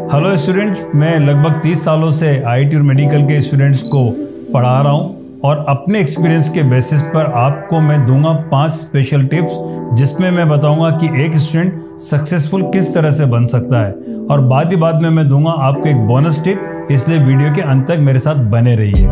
Hello students, मैं लगभग 30 सालों से आईटी और मेडिकल के स्टूडेंट्स को पढ़ा रहा हूं और अपने एक्सपीरियंस के बेसिस पर आपको मैं दूंगा 5 स्पेशल टिप्स, जिसमें मैं बताऊंगा कि एक स्टूडेंट सक्सेसफुल किस तरह से बन सकता है। और बाद में मैं दूंगा आपको एक बोनस टिप, इसलिए वीडियो के अंत तक मेरे साथ बने रहिए।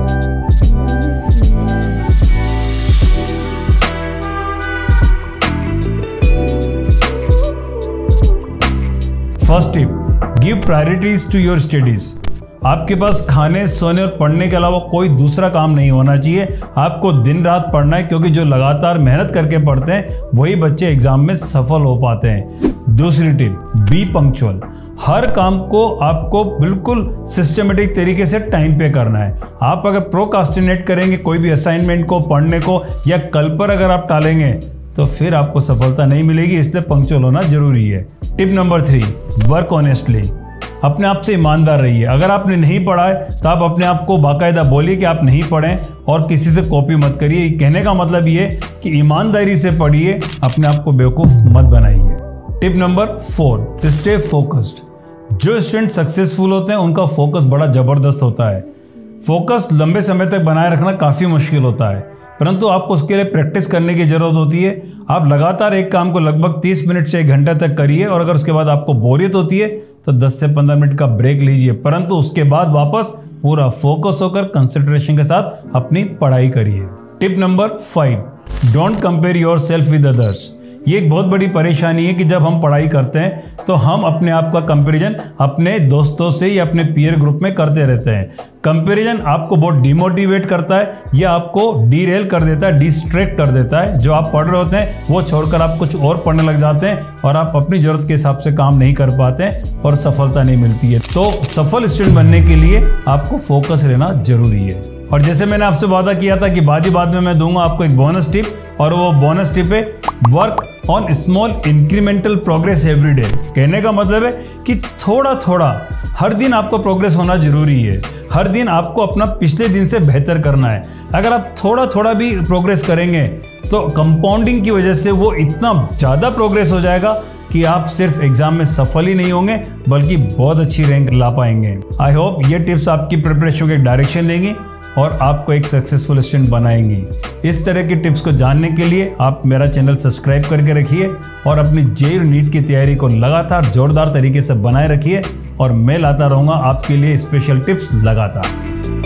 First tip, give priorities to your studies. आपके पास खाने, सोने और पढ़ने के अलावा कोई दूसरा काम नहीं होना चाहिए। आपको दिन रात पढ़ना है, क्योंकि जो लगातार मेहनत करके पढ़ते हैं वही बच्चे एग्जाम में सफल हो पाते हैं। दूसरी टिप, बी पंक्चुअल। हर काम को आपको बिल्कुल सिस्टमेटिक तरीके से टाइम पे करना है। आप अगर प्रोकास्टिनेट करेंगे कोई भी असाइनमेंट को, पढ़ने को, या कल पर अगर आप टालेंगे तो फिर आपको सफलता नहीं मिलेगी, इसलिए पंक्चुअल होना जरूरी है। Tip number 3, work honestly. अपने आप से ईमानदार रहिए। अगर आपने नहीं पढ़ा है तो आप अपने आप को बाकायदा बोलिए कि आप नहीं पढ़ें और किसी से कॉपी मत करिए। कहने का मतलब ये कि ईमानदारी से पढ़िए, अपने आप को बेवकूफ़ मत बनाइए। Tip number 4, stay focused. जो स्टूडेंट सक्सेसफुल होते हैं उनका फोकस बड़ा ज़बरदस्त होता है। फोकस लंबे समय तक बनाए रखना काफ़ी मुश्किल होता है, परंतु आपको उसके लिए प्रैक्टिस करने की ज़रूरत होती है। आप लगातार एक काम को लगभग 30 मिनट से 1 घंटे तक करिए, और अगर उसके बाद आपको बोरियत होती है तो 10 से 15 मिनट का ब्रेक लीजिए, परंतु उसके बाद वापस पूरा फोकस होकर कंसंट्रेशन के साथ अपनी पढ़ाई करिए। Tip number 5, don't compare your self with others. ये एक बहुत बड़ी परेशानी है कि जब हम पढ़ाई करते हैं तो हम अपने आप का कंपैरिजन अपने दोस्तों से या अपने पीयर ग्रुप में करते रहते हैं। कंपैरिजन आपको बहुत डिमोटिवेट करता है, या आपको डीरेल कर देता है, डिस्ट्रैक्ट कर देता है। जो आप पढ़ रहे होते हैं वो छोड़कर आप कुछ और पढ़ने लग जाते हैं और आप अपनी ज़रूरत के हिसाब से काम नहीं कर पाते हैं और सफलता नहीं मिलती है। तो सफल स्टूडेंट बनने के लिए आपको फोकस रहना जरूरी है। और जैसे मैंने आपसे वादा किया था कि बाद में मैं दूंगा आपको एक बोनस टिप, और वो बोनस टिप है work on small incremental progress every day. कहने का मतलब है कि थोड़ा थोड़ा हर दिन आपको प्रोग्रेस होना जरूरी है। हर दिन आपको अपना पिछले दिन से बेहतर करना है। अगर आप थोड़ा थोड़ा भी प्रोग्रेस करेंगे तो कंपाउंडिंग की वजह से वो इतना ज़्यादा प्रोग्रेस हो जाएगा कि आप सिर्फ एग्जाम में सफल ही नहीं होंगे बल्कि बहुत अच्छी रैंक ला पाएंगे। आई होप ये टिप्स आपकी प्रिपरेशन को एक डायरेक्शन देंगी और आपको एक सक्सेसफुल स्टूडेंट बनाएंगी। इस तरह की टिप्स को जानने के लिए आप मेरा चैनल सब्सक्राइब करके रखिए और अपनी जेईई और नीट की तैयारी को लगातार जोरदार तरीके से बनाए रखिए, और मैं लाता रहूँगा आपके लिए स्पेशल टिप्स लगातार।